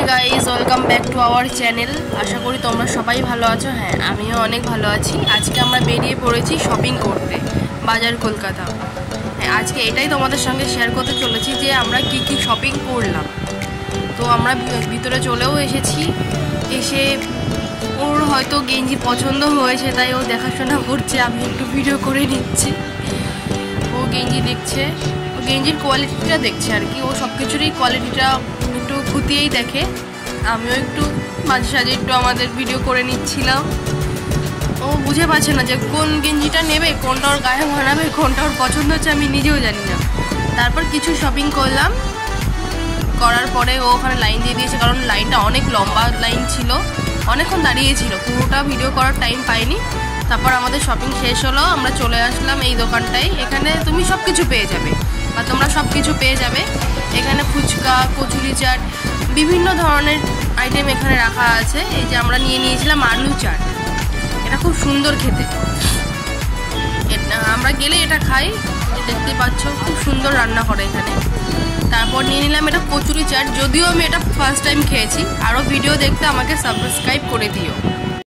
Guys, welcome back to our channel. আশা করি তোমরা সবাই ভালো আছো। হ্যাঁ, আমিও অনেক ভালো আছি। আজকে আমরা বেরিয়ে পড়েছি শপিং করতে বাজার কলকাতা। হ্যাঁ, আজকে এটাই তোমাদের সঙ্গে শেয়ার করতে চলেছি যে আমরা কি কি শপিং করলাম। তো আমরা ভিতরে চলেও এসেছি। এসে ওর হয়তো গেঞ্জি পছন্দ হয়েছে, তাই ও দেখাশোনা করছে, আমি একটু ভিডিও করে নিচ্ছি। ও গেঞ্জি দেখছে, ও গেঞ্জির কোয়ালিটিটা দেখছে আর কি। ও সব কিছুরই কোয়ালিটিটা একটু খুঁটিয়েই দেখে। আমিও একটু মাঝে সাঝে একটু আমাদের ভিডিও করে নিচ্ছিলাম। ও বুঝে পাচ্ছে না যে কোন গেঞ্জিটা নেবে, কোনটা ওর গায়ে মানাবে, কোনটা ওর পছন্দ হচ্ছে, আমি নিজেও জানি না। তারপর কিছু শপিং করলাম, করার পরে ও ওখানে লাইন দিয়ে দিয়েছে, কারণ লাইনটা অনেক লম্বা লাইন ছিল, অনেকক্ষণ দাঁড়িয়েছিল, পুরোটা ভিডিও করার টাইম পাইনি। তারপর আমাদের শপিং শেষ হলো, আমরা চলে আসলাম এই দোকানটায়। এখানে তুমি সব কিছু পেয়ে যাবে, বা তোমরা সব কিছু পেয়ে যাবে। এখানে ফুচকা, কচুরি চাট, বিভিন্ন ধরনের আইটেম এখানে রাখা আছে। এই যে আমরা নিয়ে নিয়েছিলাম আলু চাট, এটা খুব সুন্দর খেতে। আমরা গেলে এটা খাই, দেখতে পাচ্ছ খুব সুন্দর রান্না করে এখানে। তারপর নিয়ে নিলাম এটা কচুরি চাট, যদিও আমি এটা ফার্স্ট টাইম খেয়েছি। আরও ভিডিও দেখতে আমাকে সাবস্ক্রাইব করে দিও।